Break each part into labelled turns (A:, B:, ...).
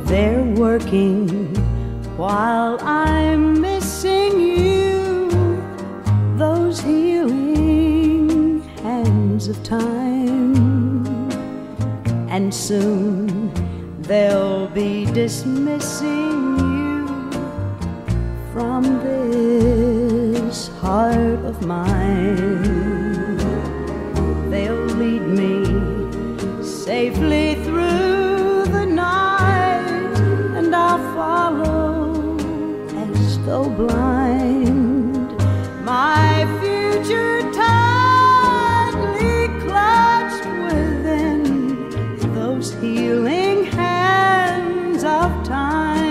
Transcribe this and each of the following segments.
A: They're working while I'm missing you, those healing hands of time. And soon they'll be dismissing you from this heart of mine. They'll lead me safely through the night, and I'll follow as though blind, my future tightly clutched within those healing hands of time.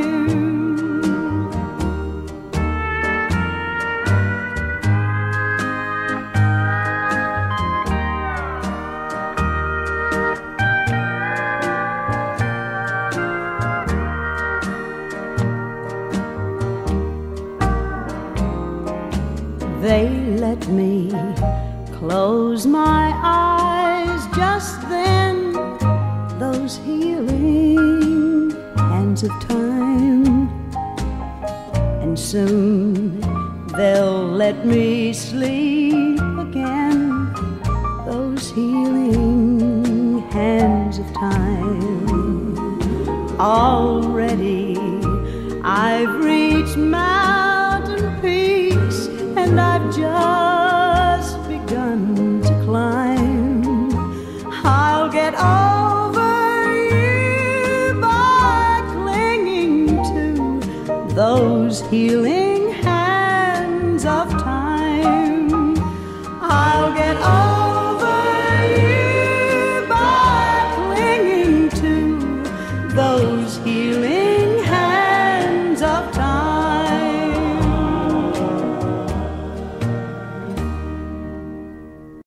A: They let me close my eyes just then, those healing hands of time. And soon they'll let me sleep again, those healing hands of time. Already I've reached mountain peaks, and I've just begun to climb. I'll get over you by clinging to those healing